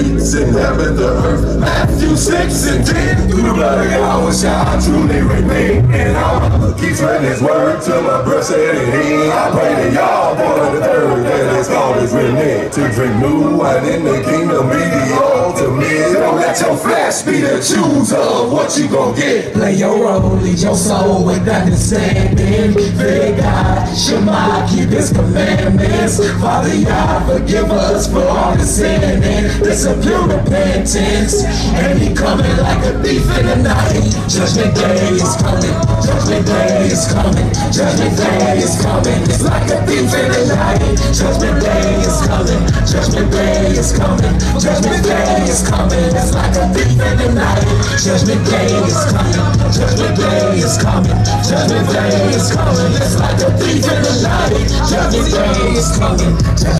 streets, inhabit the earth. Matthew 6 and 10. Through the blood of God shall truly remain. And I'ma keep spreading his word till my breath said it in. I pray that y'all born of the third, that it's called his renegade. To drink new wine in the kingdom be the ultimate. Don't let your flesh be the chooser of what you gon' get. Play your role, lead your soul with understanding. Fear God, Shema, keep his commandments. Father, Yah, forgive us for all the sinning. It's a pure repentance, and he coming like a thief in the night. Judgment day is coming, judgment day is coming, judgment day is coming. It's like a thief in the night. Judgment day is coming, judgment day is coming, judgment day is coming. It's like a thief in the night. Judgment day is coming, judgment day is coming, judgment day is coming. It's like a thief in the night. Judgment day is coming.